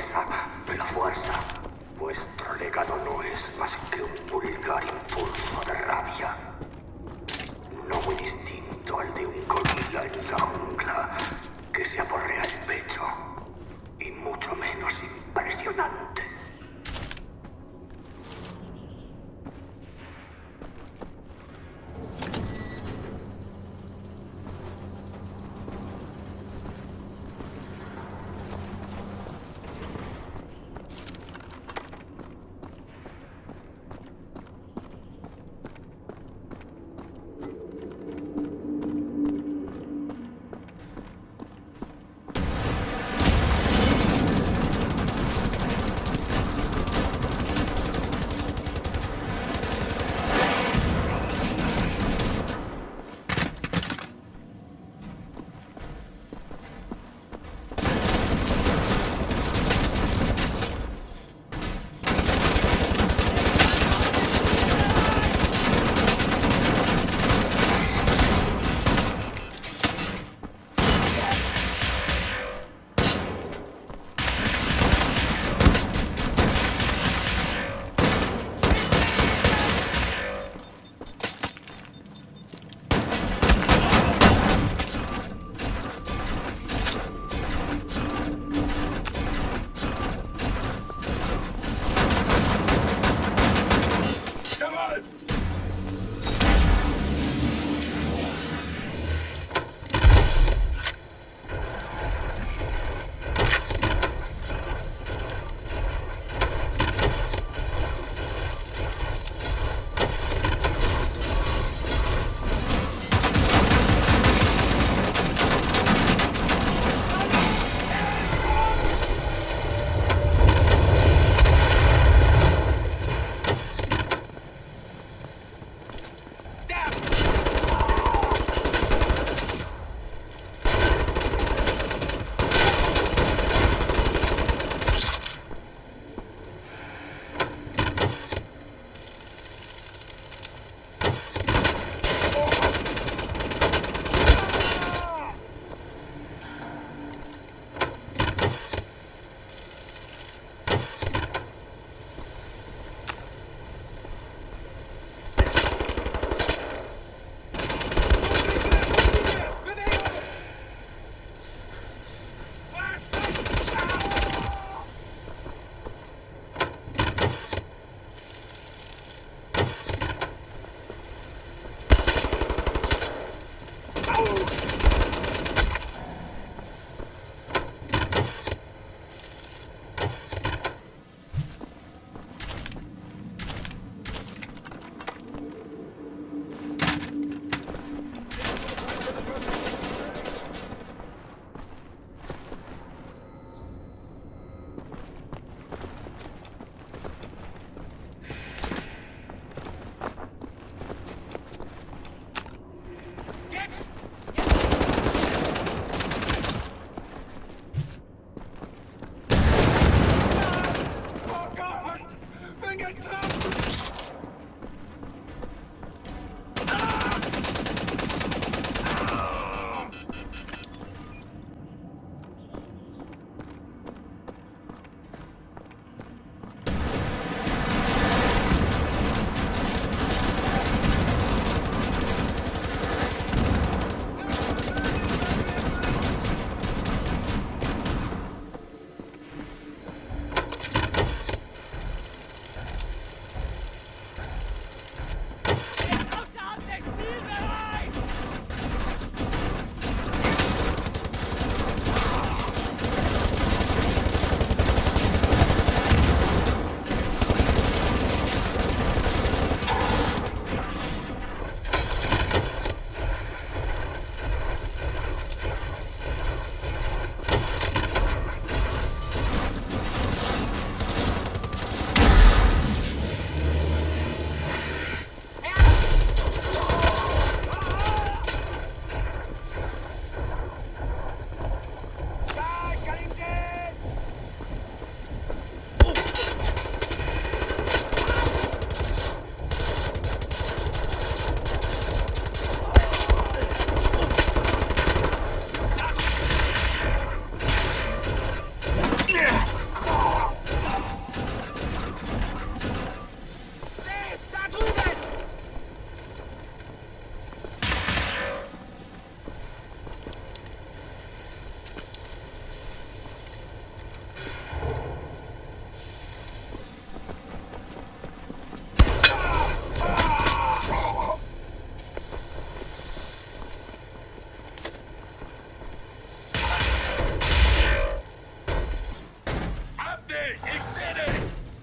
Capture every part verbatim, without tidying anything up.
naturaleza de la fuerza. Vuestro legado no es más que un vulgar impulso de rabia. No muy distinto al de un gorila en la jungla que se aporrea el pecho. Y mucho menos impresionante. Ik zie het!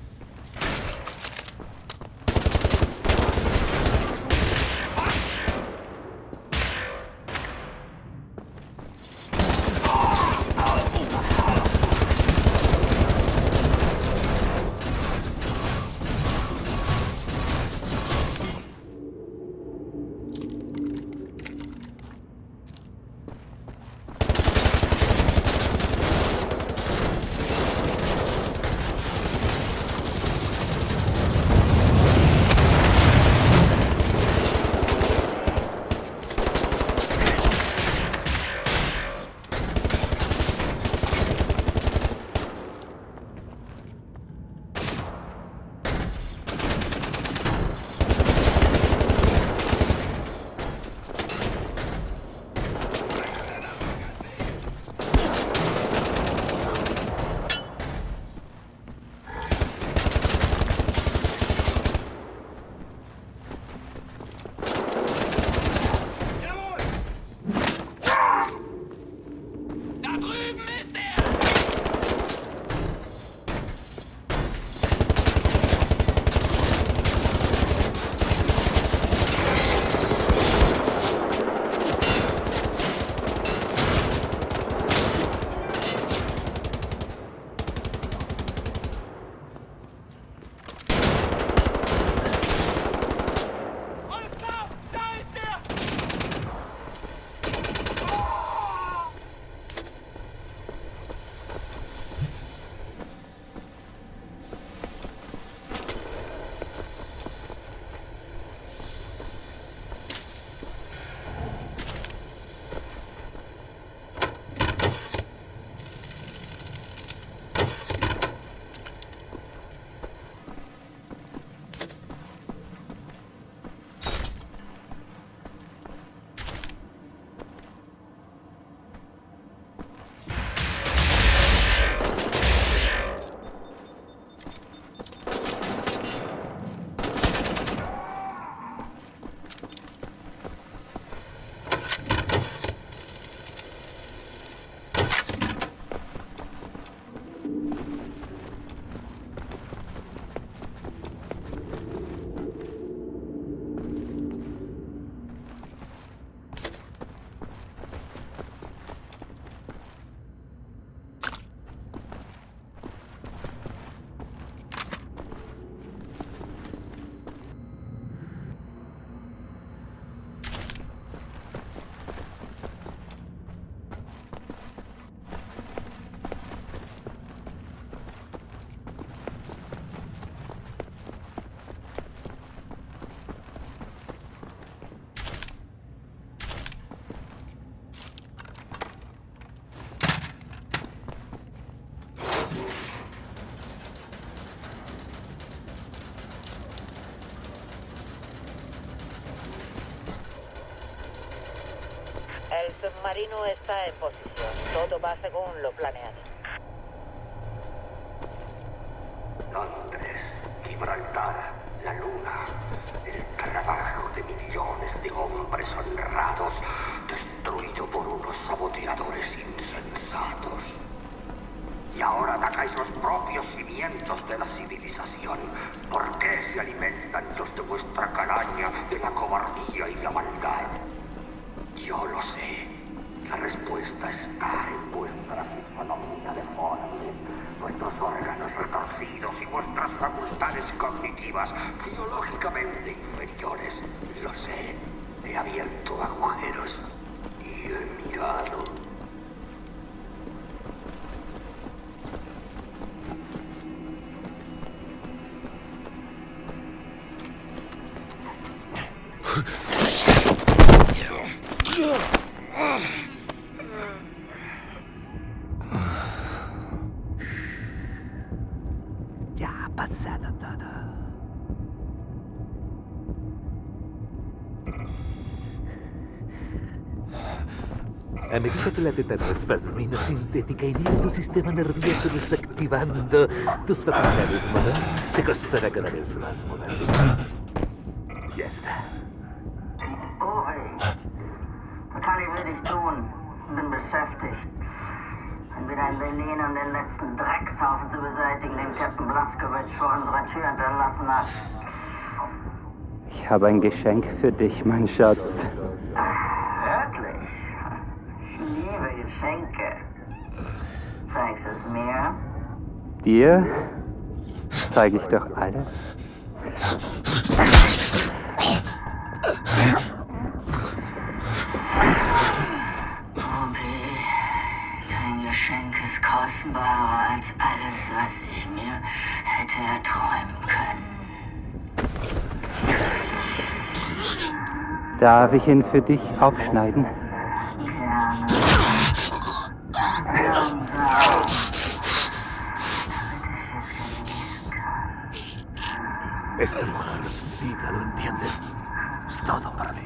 El submarino está en posición. Todo va según lo planeado. Londres, Gibraltar, la Luna, el trabajo de millones de hombres honrados, destruido por unos saboteadores insensatos. Y ahora atacáis los propios cimientos de la civilización. ¿Por qué se alimentan los de vuestra calaña de la cobardía y la maldad? Yo lo sé. La respuesta está en vuestra fisonomía deforme, vuestros órganos retorcidos y vuestras facultades cognitivas biológicamente inferiores. Lo sé. He abierto agujeros y he mirado. Ya ha pasado todo. A medida que la tetanespasmina sintética iría a tu sistema nervioso desactivando tus facultades modernas, te costará cada vez más moverlo. Ya está. Oh, hey. Was kann ich wirklich tun? Bin beschäftigt. Bin wieder in Berlin, um den letzten Dreckshaufen zu beseitigen, den Captain Blazkowicz vor unserer Tür hinterlassen hat. Ich habe ein Geschenk für dich, mein Schatz. Wirklich? Ich liebe Geschenke. Zeigst es mir? Dir zeige ich doch alles. Obi, dein Geschenk ist kostbarer als alles, was ich mir hätte erträumen können. Darf ich ihn für dich aufschneiden? Gerne. Langsam. Esta vida, ¿lo entiendes? Es todo para mí.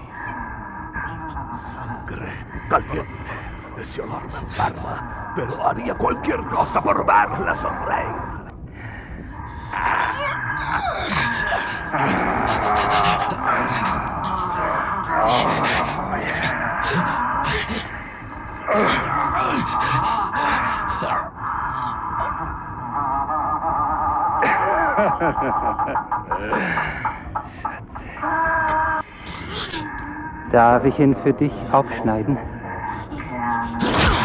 Sangre caliente. Ese olor me enferma, pero haría cualquier cosa por verla sonreír. Darf ich ihn für dich aufschneiden? Gerne.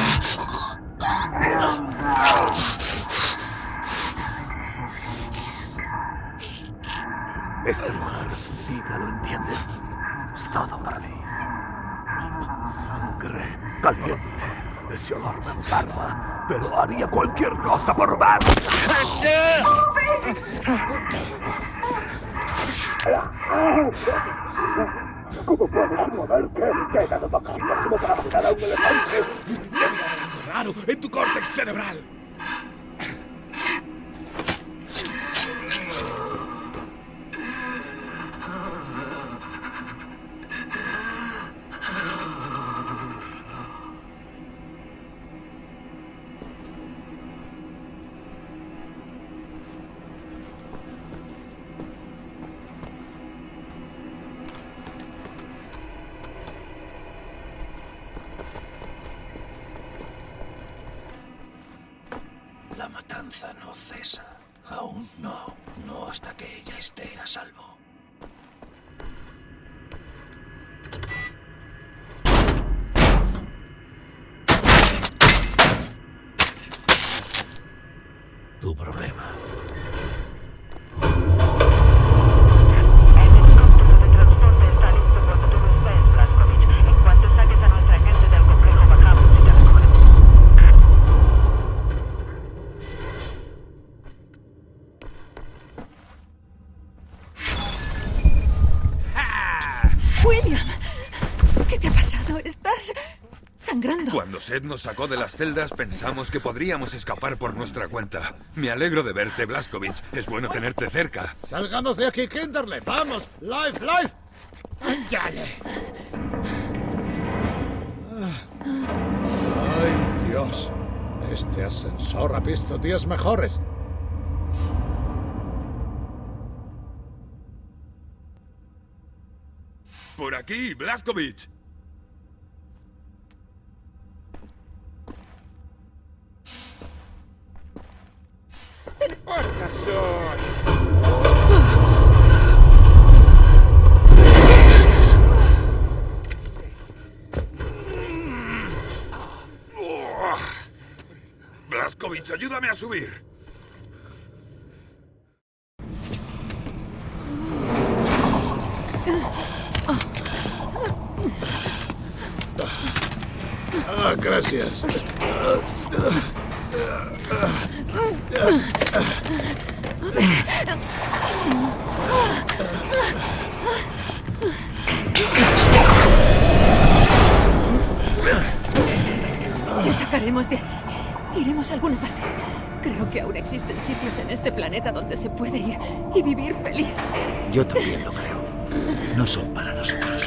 Esta vida, ¿lo entiendes? Es todo para mí. Sangre caliente. Ese olor me enferma, pero haría cualquier cosa por verla. ¿Cómo puedes moverte? Te he dado toxinas como para sedar a un elefante. Debe haber algo raro en tu córtex cerebral. La matanza no cesa. Aún no. No hasta que ella esté a salvo. Tu problema. El helicóptero de transporte está listo cuando tú lo estés, Blazkowicz. En cuanto saques a nuestra gente del complejo, bajamos y te recogemos. William, ¿qué te ha pasado? ¿Estás sangrando? Cuando Seth nos sacó de las celdas, pensamos que podríamos escapar por nuestra cuenta. Me alegro de verte, Blazkowicz. Es bueno tenerte cerca. ¡Salgamos de aquí, Kinderle! ¡Vamos! ¡Life, life! ¡Ándale! ¡Ay, Dios! Este ascensor ha visto días mejores. Por aquí, Blazkowicz. Blazkowicz, ayúdame a subir. Ah, gracias. Te sacaremos de ahí. Iremos a alguna parte. Creo que aún existen sitios en este planeta donde se puede ir y vivir feliz. Yo también lo creo. No son para nosotros.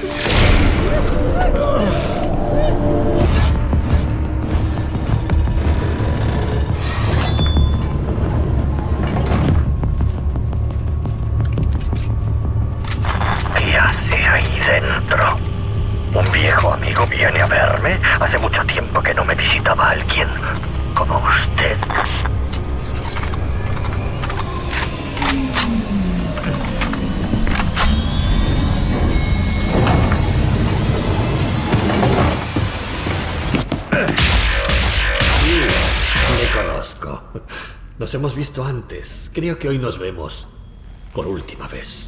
¿Qué hace ahí dentro? ¿Un viejo amigo viene a verme? Hace mucho tiempo que no me visitaba alguien. como usted. Le conozco. Nos hemos visto antes. Creo que hoy nos vemos por última vez.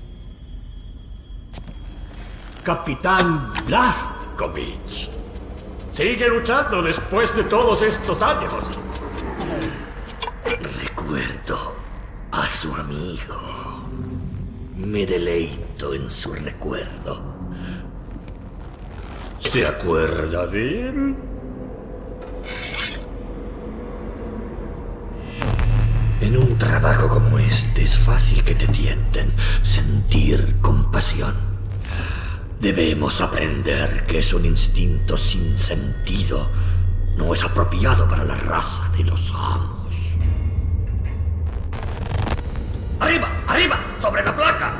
Capitán Blazkowicz. Sigue luchando después de todos estos años. Recuerdo a su amigo. Me deleito en su recuerdo. ¿Se acuerda de él? En un trabajo como este es fácil que te tienten sentir compasión. Debemos aprender que es un instinto sin sentido. No es apropiado para la raza de los amos. ¡Arriba! ¡Arriba! ¡Sobre la placa!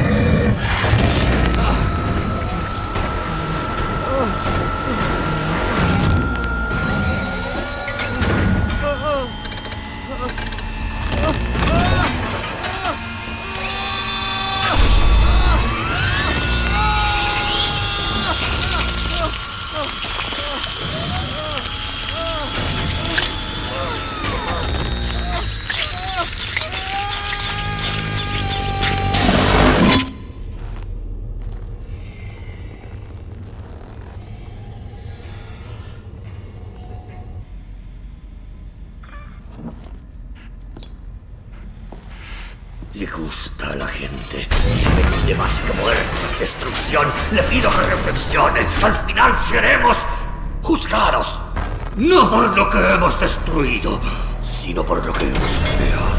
Le gusta a la gente. Le pide más que muerte y destrucción. Le pido que reflexione. Al final seremos juzgados. No por lo que hemos destruido, sino por lo que hemos creado.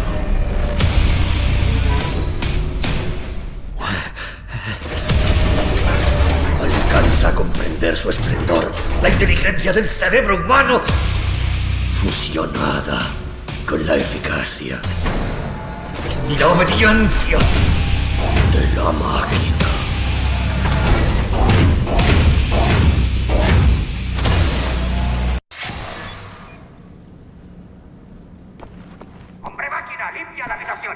Alcanza a comprender su esplendor. La inteligencia del cerebro humano fusionada con la eficacia y la obediencia de la máquina. ¡Hombre máquina, limpia la habitación!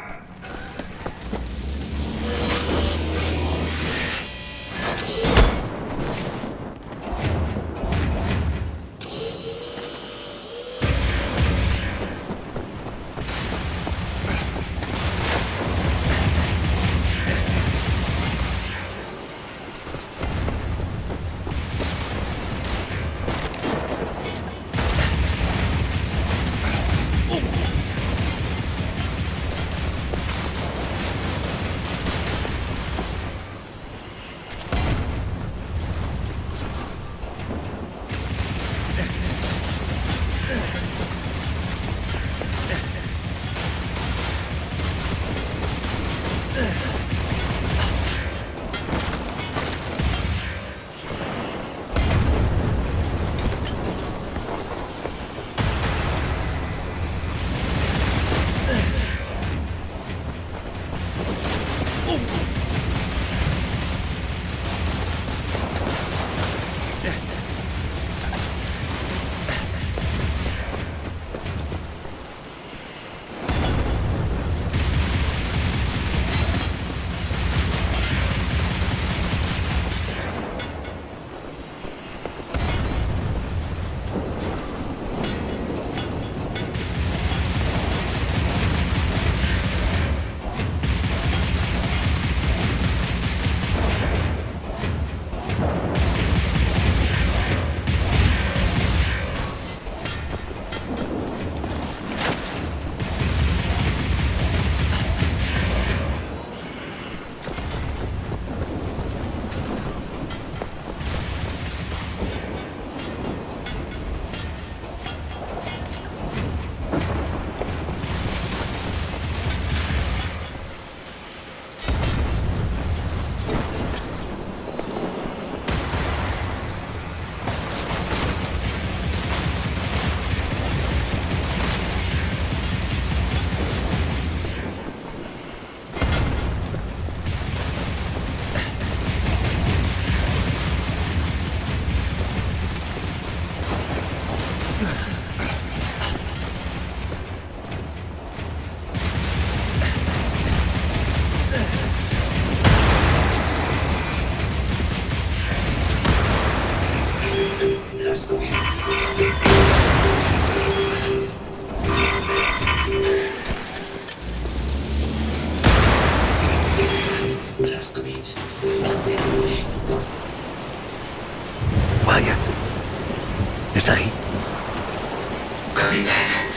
¿Está ahí? Capitán,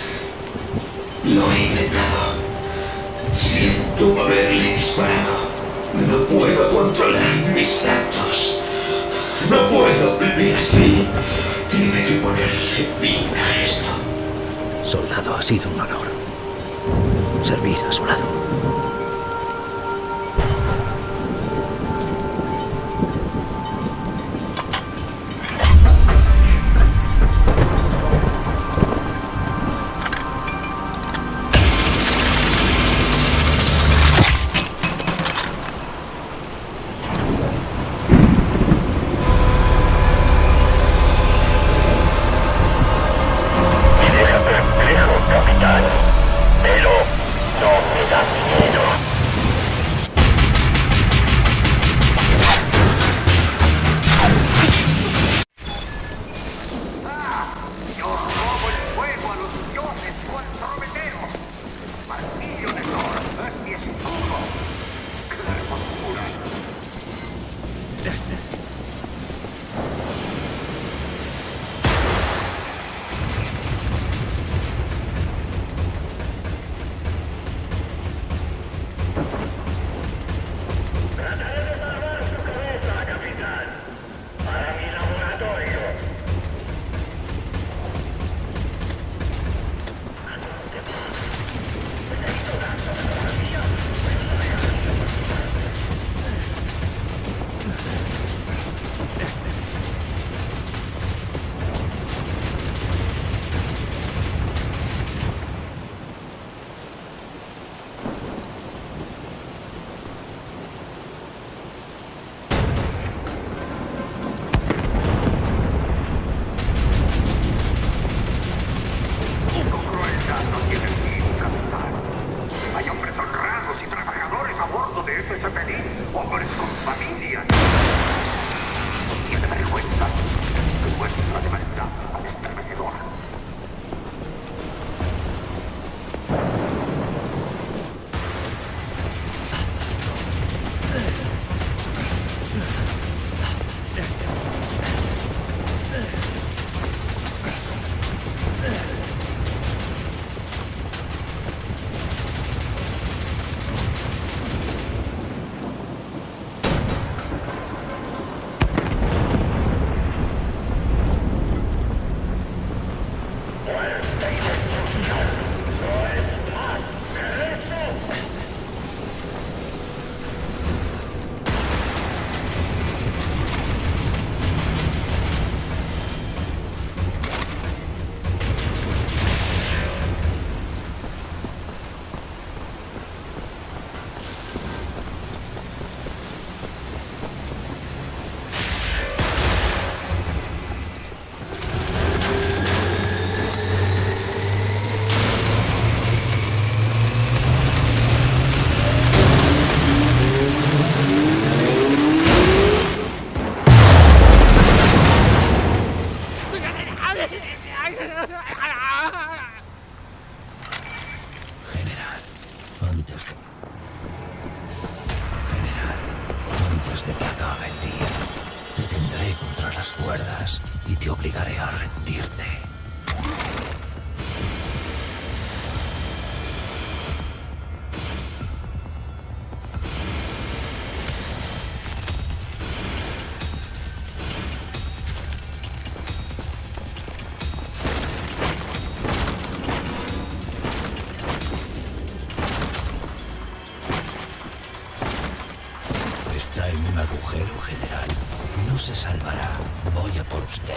lo he intentado. Siento haberle disparado. No puedo controlar mis actos. No puedo vivir así. Tiene que ponerle fin a esto. Soldado, ha sido un honor servir a su lado. Y te obligaré a rendirte. Está en un agujero, general. No se salvará. Voy a por usted.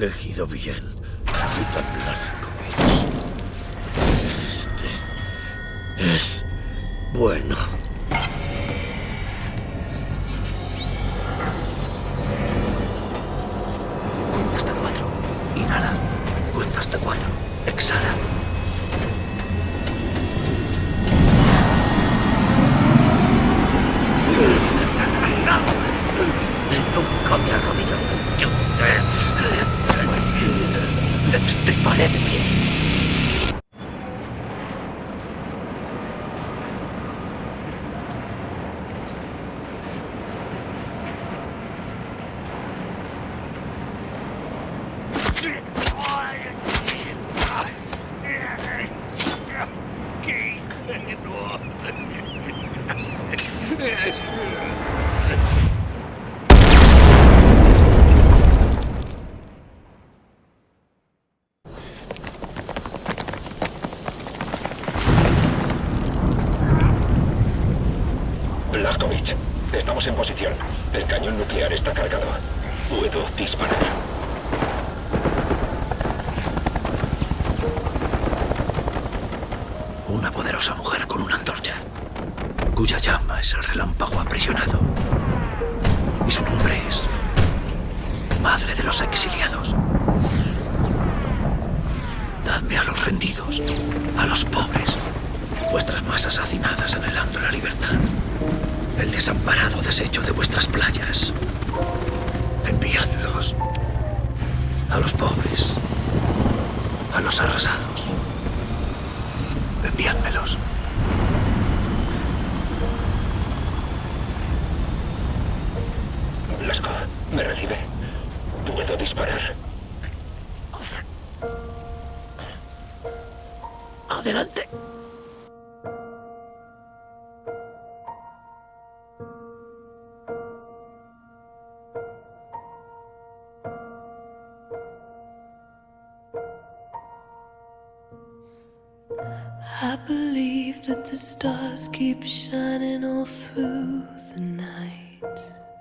elegido bien, Capitán Blazkowicz. Este es bueno. Cuenta hasta cuatro. Inhala. Cuenta hasta cuatro. Exhala. Nunca me arrodillaré ante usted. Le destriparé de pie. Blazkowicz, estamos en posición. El cañón nuclear está cargado. Puedo disparar. Una poderosa mujer con una antorcha, cuya llama es el relámpago aprisionado. Y su nombre es Madre de los Exiliados. Dadme a los rendidos, a los pobres, vuestras masas hacinadas anhelando la libertad, el desamparado desecho de vuestras playas. Enviadlos a los pobres, a los arrasados. Enviádmelos. Blasco, ¿me recibe? ¿Puedo disparar? Adelante. I believe that the stars keep shining all through the night.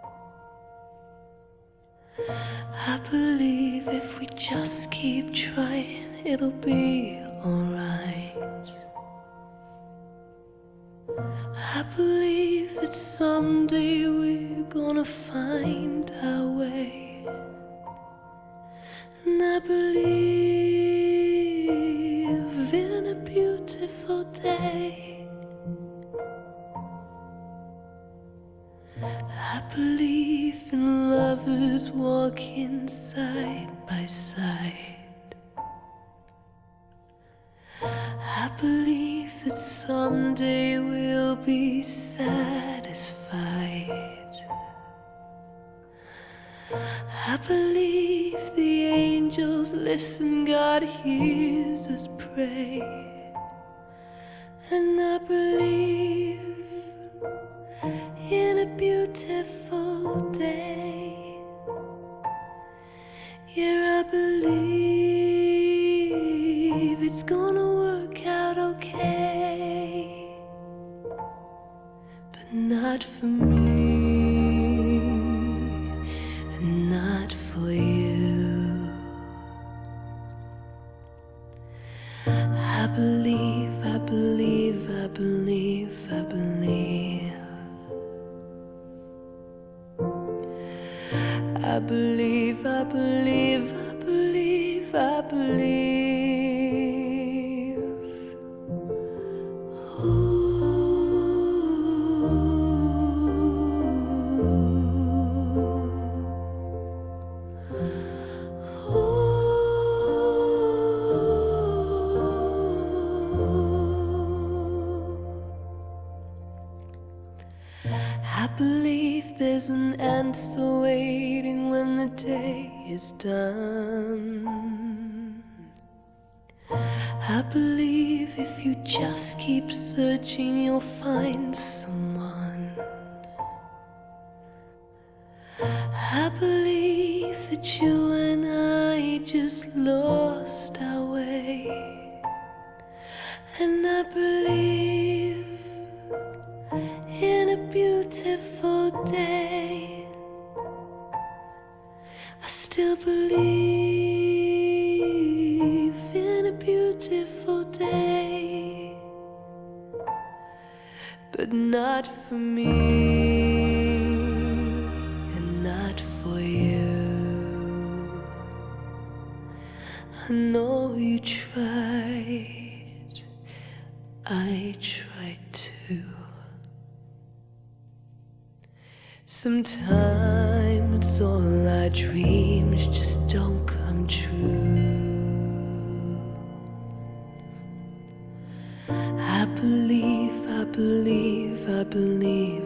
I believe if we just keep trying, it'll be alright. I believe that someday we're gonna find our way. And I believe in a beautiful day. I believe in lovers walking side by side. I believe that someday we'll be satisfied. I believe the angels listen, God hears us pray. And I believe in a beautiful day. Yeah, I believe it's gonna work out okay. But not for me, and not for you. I believe, I believe, I believe, I believe. I believe, I believe, I believe, I believe. Ooh. I believe there's an answer waiting when the day is done. I believe if you just keep searching, you'll find someone. I believe that you and I just lost our way. And I believe in a beautiful day. I still believe but not for me, and not for you. I know you tried, I tried too. Sometimes all our dreams just don't come true. I believe, I believe, I believe